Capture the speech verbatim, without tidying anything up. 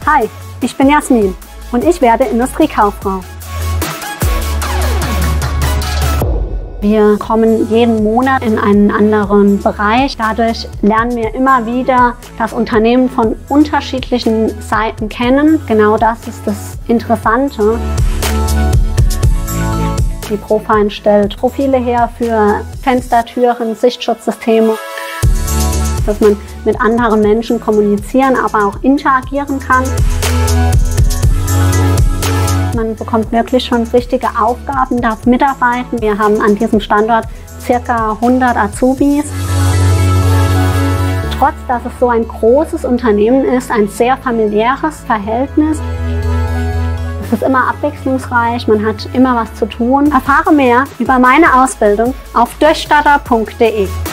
Hi, ich bin Jasmin und ich werde Industriekauffrau. Wir kommen jeden Monat in einen anderen Bereich. Dadurch lernen wir immer wieder das Unternehmen von unterschiedlichen Seiten kennen. Genau das ist das Interessante. Die Profine stellt Profile her für Fenster, Türen, Sichtschutzsysteme, dass man mit anderen Menschen kommunizieren, aber auch interagieren kann. Man bekommt wirklich schon richtige Aufgaben, darf mitarbeiten. Wir haben an diesem Standort ca. hundert Azubis. Trotz, dass es so ein großes Unternehmen ist, ein sehr familiäres Verhältnis. Es ist immer abwechslungsreich, man hat immer was zu tun. Erfahre mehr über meine Ausbildung auf durchstarter punkt de.